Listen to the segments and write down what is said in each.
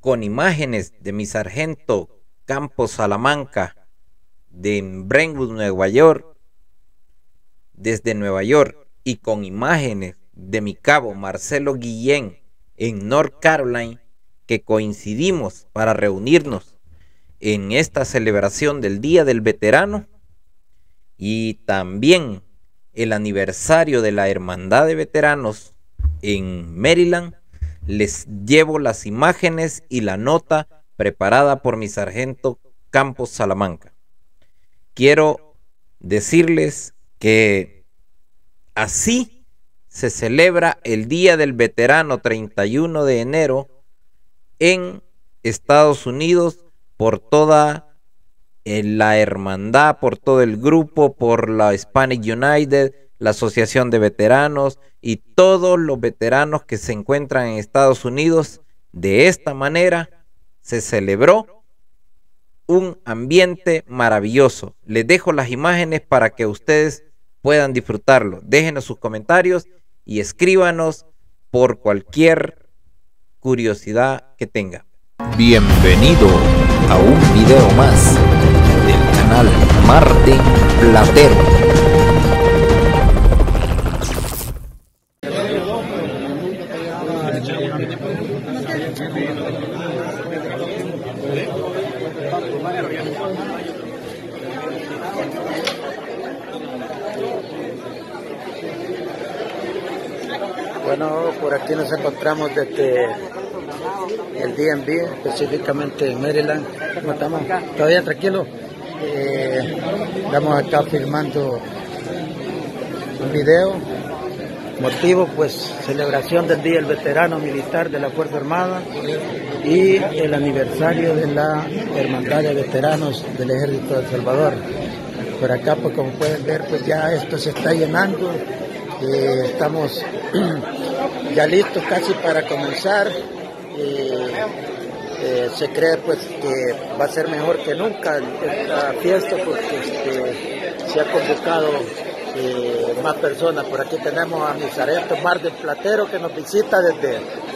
con imágenes de mi sargento Campos Salamanca de Brentwood, Nueva York, desde Nueva York, y con imágenes de mi cabo Marcelo Guillén en North Carolina, que coincidimos para reunirnos en esta celebración del Día del Veterano y también el aniversario de la Hermandad de Veteranos en Maryland. Les llevo las imágenes y la nota preparada por mi sargento Campos Salamanca. Quiero decirles que así se celebra el Día del Veterano 31 de enero en Estados Unidos por toda la hermandad, por todo el grupo, por la Hispanic United, la Asociación de Veteranos y todos los veteranos que se encuentran en Estados Unidos. De esta manera se celebró un ambiente maravilloso. Les dejo las imágenes para que ustedes puedan disfrutarlo. Déjenos sus comentarios y escríbanos por cualquier curiosidad que tenga. Bienvenido a un video más del canal Martín Platero. Bueno, por aquí nos encontramos desde el DMV, específicamente en Maryland. ¿Cómo estamos? ¿Todavía tranquilo? Estamos acá filmando un video. Motivo, pues, celebración del Día del Veterano Militar de la Fuerza Armada y el aniversario de la Hermandad de Veteranos del Ejército de El Salvador. Por acá, pues, como pueden ver, pues ya esto se está llenando. Estamos ya listos casi para comenzar. Se cree pues que va a ser mejor que nunca esta fiesta porque se ha convocado más personas. Por aquí tenemos a mi sargento Martín Platero que nos visita desde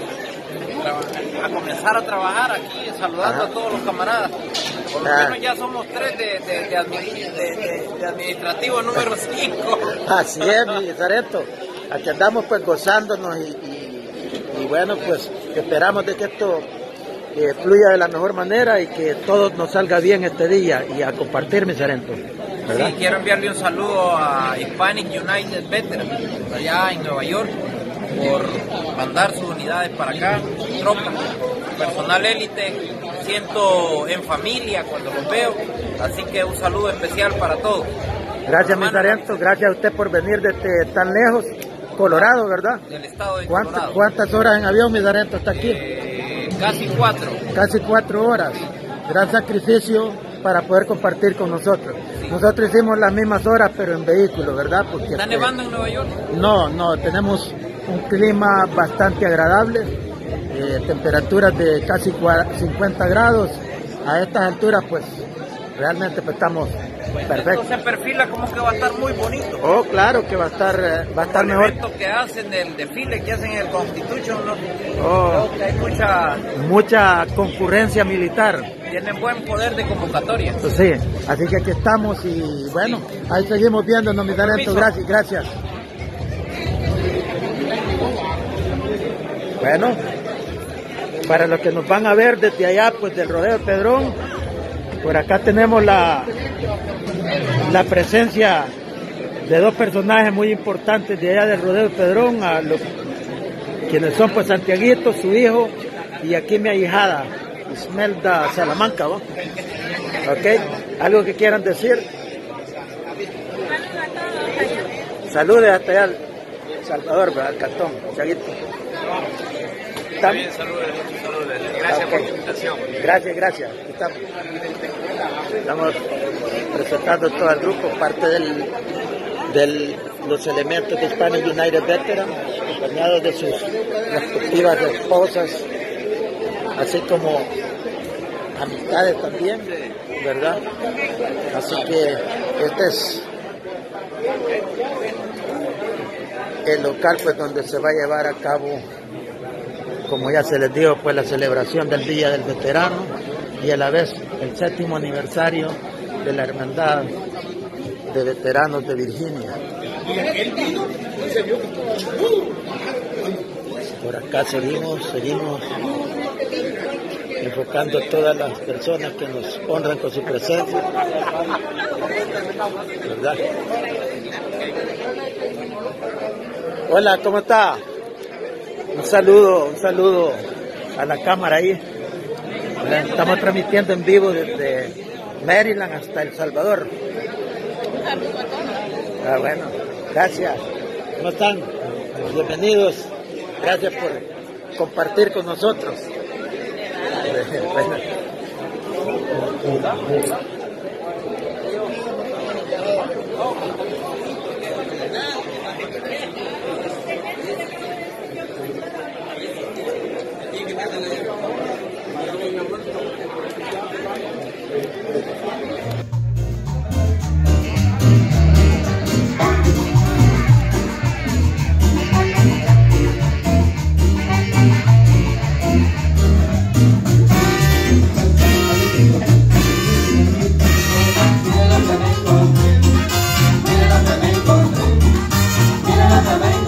a comenzar a trabajar aquí, saludando a todos los camaradas. Por lo menos ya somos 3 de administrativo número 5. Así es, mi sargento. Aquí andamos pues gozándonos y bueno, pues esperamos de que esto fluya de la mejor manera y que todo nos salga bien este día y a compartir, mi sargento. ¿Verdad? Sí, quiero enviarle un saludo a Hispanic United Veterans allá en Nueva York por mandar sus unidades para acá, tropas, personal élite. Siento en familia cuando los veo, así que un saludo especial para todos. Gracias, mi sargento, gracias a usted por venir desde tan lejos, Colorado, ¿verdad? Del estado de Colorado. ¿Cuántas horas en avión, mi sargento, está aquí? Casi 4. Casi 4 horas. Gran sacrificio para poder compartir con nosotros. Sí. Nosotros hicimos las mismas horas, pero en vehículo, ¿verdad? Porque ¿está nevando en Nueva York? No, tenemos un clima bastante agradable, temperaturas de casi 50 grados. A estas alturas, pues, realmente pues, estamos perfectos. Esto se perfila como que va a estar muy bonito. Oh, claro que va a estar mejor. El evento que hacen, el desfile que hacen en el Constitution, ¿no? Oh, creo que hay mucha concurrencia militar. Tienen buen poder de convocatoria. Pues sí, así que aquí estamos y bueno, ahí seguimos viéndonos, mi sargento. Gracias. Bueno, para los que nos van a ver desde allá, pues del Rodeo de Pedrón, por acá tenemos la presencia de 2 personajes muy importantes de allá del Rodeo de Pedrón, quienes son pues Santiaguito, su hijo, y aquí mi ahijada, Ismelda Salamanca, ¿no? ¿Ok? ¿Algo que quieran decir? Saludos hasta allá, Salvador, ¿verdad? Al cantón, Santiaguito. Bien, saludos. Gracias por la invitación. Gracias. Estamos presentando todo el grupo, parte de los elementos de Hispanic United Veterans, acompañados de sus respectivas esposas, así como amistades también, ¿verdad? Así que este es el local pues donde se va a llevar a cabo como ya se les dijo, pues la celebración del Día del Veterano y a la vez el 7º aniversario de la Hermandad de Veteranos de Virginia. Por acá seguimos enfocando a todas las personas que nos honran con su presencia, ¿verdad? Hola, ¿cómo está? Un saludo a la cámara ahí. Estamos transmitiendo en vivo desde Maryland hasta El Salvador. Ah, bueno, gracias. ¿Cómo están? Bienvenidos. Gracias por compartir con nosotros. Mira la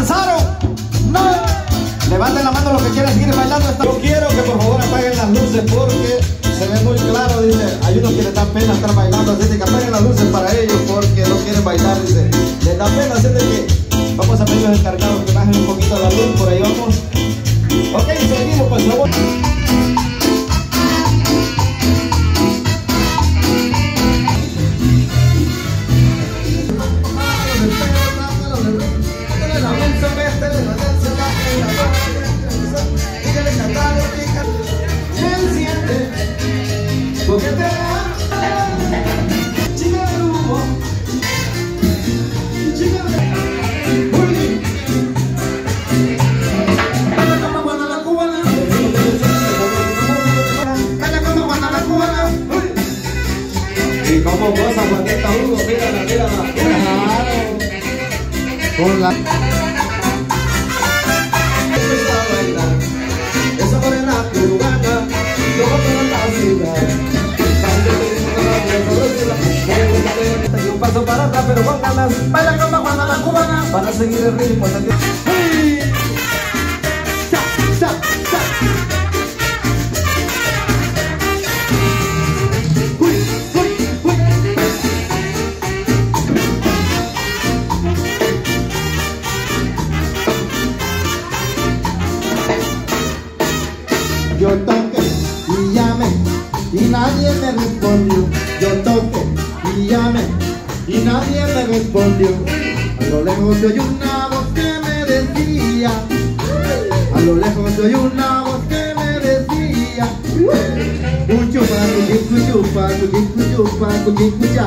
cansaron? No. Levanten la mano los que quieren seguir bailando. Yo quiero que por favor apaguen las luces porque se ve muy claro, dice. Hay unos que les da pena estar bailando, así que apaguen las luces para ellos porque no quieren bailar, dice. Les da pena, así de que vamos a pedir a los encargados que bajen un poquito la luz, por ahí vamos. Ok, seguimos, por favor. Y como goza Juanita Hugo, mírala, mírala, mírala. Con la... Esa morena cubana, luego toda la ciudad. Y un paso para atrás, pero con ganas. Baila como Juana la cubana, para seguir el ritmo. Yo toqué y llamé y nadie me respondió. Yo toqué y llamé y nadie me respondió. A lo lejos se oye una voz que me decía. A lo lejos se oye una voz que me decía. Un chupa, chupa, chupa, chupa.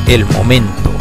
el momento